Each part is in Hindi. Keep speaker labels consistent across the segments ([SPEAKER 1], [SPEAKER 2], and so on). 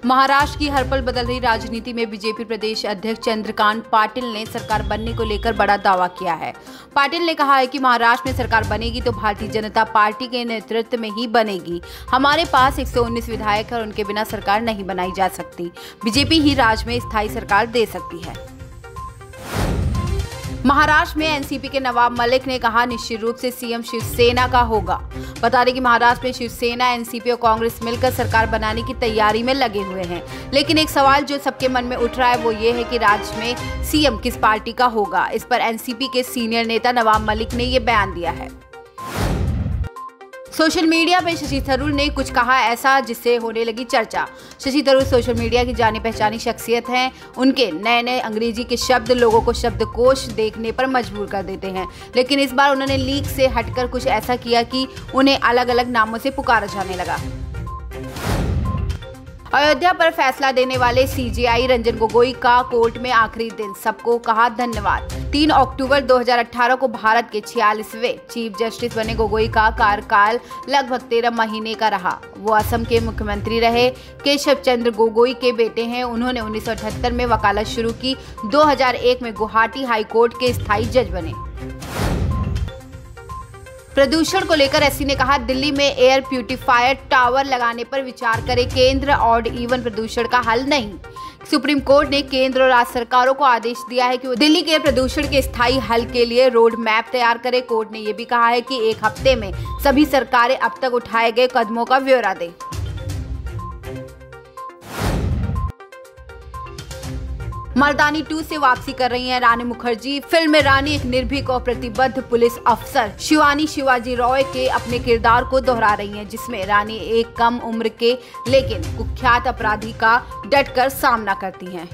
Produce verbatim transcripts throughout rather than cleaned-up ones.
[SPEAKER 1] महाराष्ट्र की हर पल बदल रही राजनीति में बीजेपी प्रदेश अध्यक्ष चंद्रकांत पाटिल ने सरकार बनने को लेकर बड़ा दावा किया है। पाटिल ने कहा है कि महाराष्ट्र में सरकार बनेगी तो भारतीय जनता पार्टी के नेतृत्व में ही बनेगी। हमारे पास एक सौ उन्नीस विधायक है और उनके बिना सरकार नहीं बनाई जा सकती। बीजेपी ही राज्य में स्थायी सरकार दे सकती है। महाराष्ट्र में एनसीपी के नवाब मलिक ने कहा, निश्चित रूप से सीएम शिवसेना का होगा। बता दें कि महाराष्ट्र में शिवसेना, एनसीपी और कांग्रेस मिलकर सरकार बनाने की तैयारी में लगे हुए हैं। लेकिन एक सवाल जो सबके मन में उठ रहा है वो ये है कि राज्य में सीएम किस पार्टी का होगा। इस पर एनसीपी के सीनियर नेता नवाब मलिक ने ये बयान दिया है। सोशल मीडिया पे शशि थरूर ने कुछ कहा ऐसा जिससे होने लगी चर्चा। शशि थरूर सोशल मीडिया की जानी पहचानी शख्सियत हैं। उनके नए नए अंग्रेजी के शब्द लोगों को शब्दकोश देखने पर मजबूर कर देते हैं। लेकिन इस बार उन्होंने लीक से हटकर कुछ ऐसा किया कि उन्हें अलग अलग नामों से पुकारा जाने लगा। अयोध्या पर फैसला देने वाले सीजेआई रंजन गोगोई का कोर्ट में आखिरी दिन, सबको कहा धन्यवाद। तीन अक्टूबर दो हज़ार अठारह को भारत के छियालीसवें चीफ जस्टिस बने गोगोई का कार्यकाल लगभग तेरह महीने का रहा। वो असम के मुख्यमंत्री रहे। केशव चंद्र गोगोई के बेटे हैं। उन्होंने उन्नीस सौ अठहत्तर में वकालत शुरू की। दो हज़ार एक में गुवाहाटी हाई कोर्ट के स्थायी जज बने। प्रदूषण को लेकर एससी ने कहा, दिल्ली में एयर प्यूरिफायर टावर लगाने पर विचार करे केंद्र, ऑड इवन प्रदूषण का हल नहीं। सुप्रीम कोर्ट ने केंद्र और राज्य सरकारों को आदेश दिया है कि वो दिल्ली के प्रदूषण के स्थायी हल के लिए रोड मैप तैयार करे। कोर्ट ने यह भी कहा है कि एक हफ्ते में सभी सरकारें अब तक उठाए गए कदमों का ब्यौरा दें। मर्दानी टू से वापसी कर रही हैं रानी मुखर्जी। फिल्म में रानी एक निर्भीक और प्रतिबद्ध पुलिस अफसर शिवानी शिवाजी रॉय के अपने किरदार को दोहरा रही हैं, जिसमें रानी एक कम उम्र के लेकिन कुख्यात अपराधी का डटकर सामना करती हैं।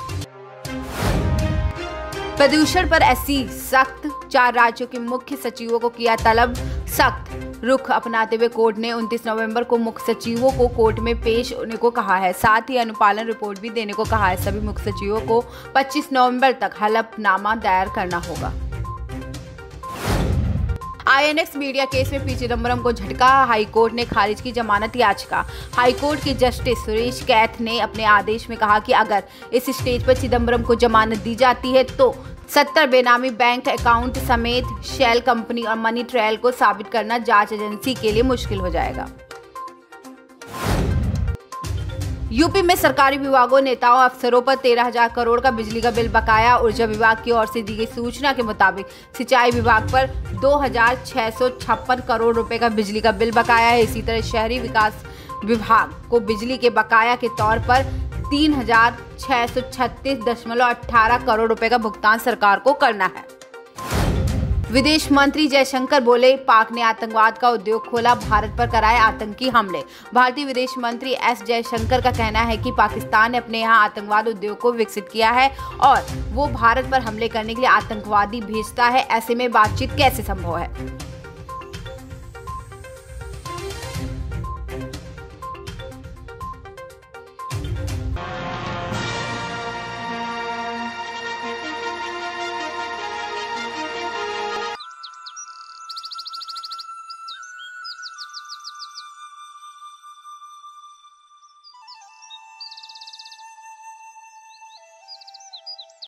[SPEAKER 1] प्रदूषण पर एससी सख्त, चार राज्यों के मुख्य सचिवों को किया तलब। सख्त रुख अपनाते हुए कोर्ट ने उनतीस नवंबर को मुख्य सचिवों को कोर्ट में पेश होने को कहा है। साथ ही अनुपालन रिपोर्ट भी देने को कहा है। सभी मुख्य सचिवों को पच्चीस नवंबर तक हलफनामा दायर करना होगा। आईएनएक्स मीडिया केस में पी चिदम्बरम को झटका, हाईकोर्ट ने खारिज की जमानत याचिका। हाईकोर्ट के जस्टिस सुरेश कैथ ने अपने आदेश में कहा कि अगर इस स्टेज पर चिदम्बरम को जमानत दी जाती है तो सत्तर बेनामी बैंक अकाउंट समेत शेल कंपनी और मनी ट्रायल को साबित करना जांच एजेंसी के लिए मुश्किल हो जाएगा। यूपी में सरकारी विभागों, नेताओं, अफसरों पर तेरह हजार करोड़ का बिजली का बिल बकाया। ऊर्जा विभाग की ओर से दी गई सूचना के मुताबिक सिंचाई विभाग पर दो हजार छह सौ छप्पन करोड़ रुपए का बिजली का बिल बकाया है। इसी तरह शहरी विकास विभाग को बिजली के बकाया के तौर पर तीन हजार छह सौ छत्तीस दशमलव अठारह करोड़ रुपए का भुगतान सरकार को करना है। विदेश मंत्री जयशंकर बोले, पाक ने आतंकवाद का उद्योग खोला, भारत पर कराए आतंकी हमले। भारतीय विदेश मंत्री एस जयशंकर का कहना है कि पाकिस्तान ने अपने यहाँ आतंकवाद उद्योग को विकसित किया है और वो भारत पर हमले करने के लिए आतंकवादी भेजता है। ऐसे में बातचीत कैसे संभव है।